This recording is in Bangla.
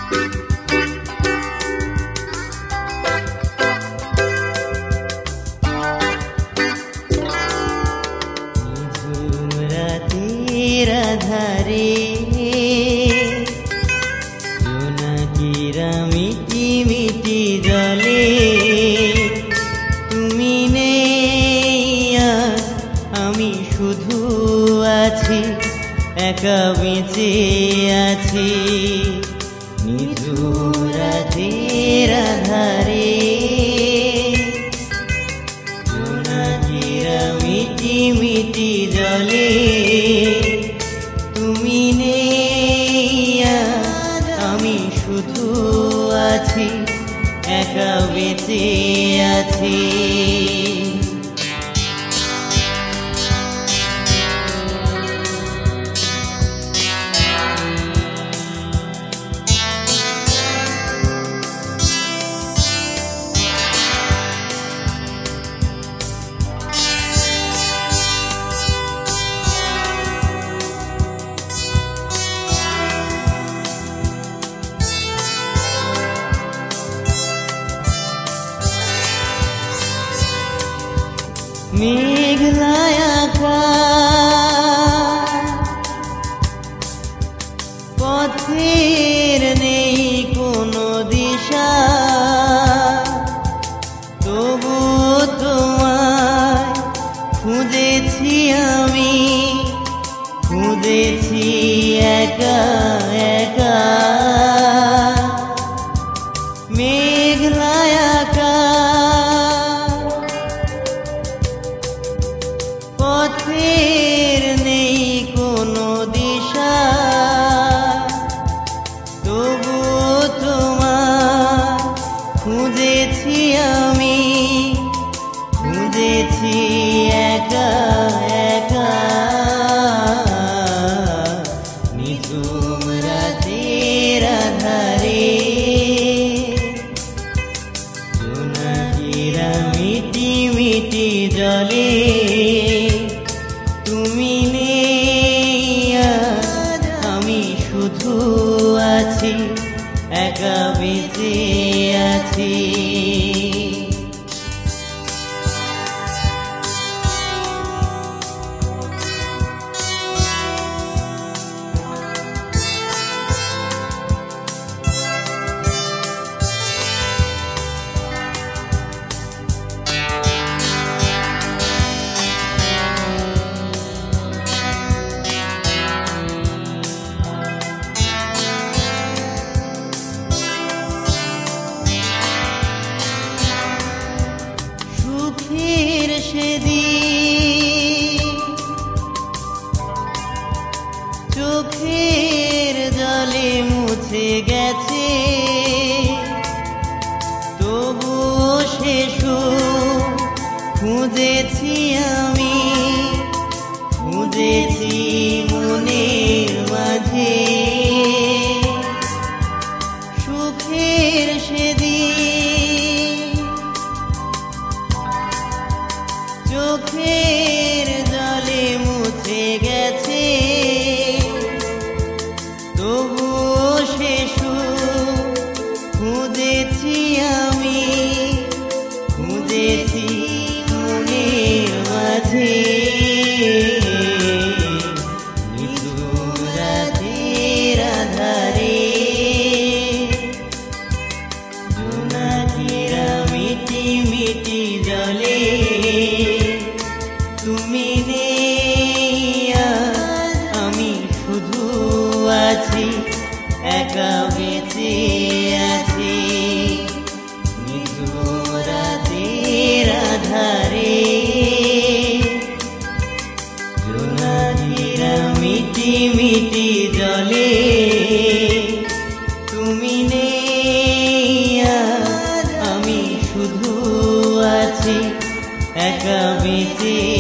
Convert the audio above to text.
ধারে জোনাকিরা মিটি মিটি জলে তুমি নেই আর আমি শুধু আছি একা বেঁচে আছি নিঝুম রাতের আধারে জোনাকিরা মিটি মিটি জলে তুমি নেই আর আমি শুধু আছি একা বেঁচে আছি মেঘলা আকাশ পথের নেই কোনো দিশা তবু তোমায় খুঁজেছি আমি খুঁজেছি একা একা মেঘলা পথের নেই কোনো দিশা তবু তোমার খুঁজেছি আমি খুঁজেছি একা একা নিঝুম রাতের আধারে জোনাকিরা মিটি মিটি জলে তুমি নেই আর আমি শুধু আছি একা বেঁচে আছি সুখের সেদিন চোখের জলে মুছে গেছে তবু সে সুখ খুঁজেছি আমি খুঁজেছি মনের মাঝে সুখের সেদিন চোখের জলে মুছে গেছে তবু সে সুখ খুঁজেছি আমি খুঁজেছি মনের মাঝে নিঝুম রাতের আধারে জোনাকিরা মিটি মিটি জলে তুমি নেই আর আমি শুধু আছি একা বেঁচে আছি নিঝুম রাতের আধারে জোনাকিরা মিটি মিটি জলে তুমি নেই আর আমি শুধু আছি একা বেঁচে